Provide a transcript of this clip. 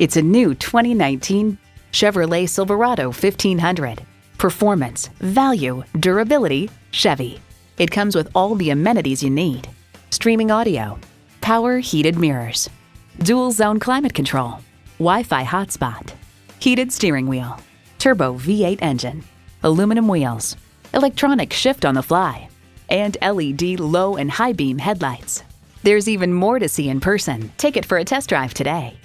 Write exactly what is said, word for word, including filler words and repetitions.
It's a new twenty nineteen Chevrolet Silverado fifteen hundred. Performance, value, durability, Chevy. It comes with all the amenities you need. Streaming audio, power heated mirrors, dual zone climate control, Wi-Fi hotspot, heated steering wheel, turbo V eight engine, aluminum wheels, electronic shift on the fly, and L E D low and high beam headlights. There's even more to see in person. Take it for a test drive today.